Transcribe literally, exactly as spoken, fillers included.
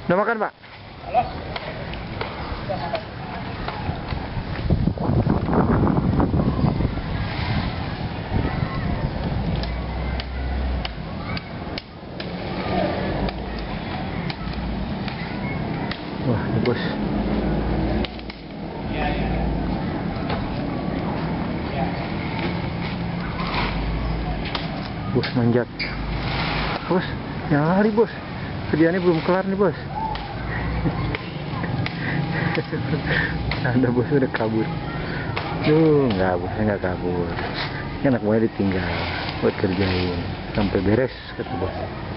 Udah makan, Pak? Halo. Wah, ini bos. Ya, ya. Ya. Bos manjat. Bos, jangan lari bos. Kerjaannya belum kelar nih bos. Anda bos udah kabur. Duh, nggak bosnya nggak kabur. Anak buahnya ditinggal buat kerjain sampai beres kata bos.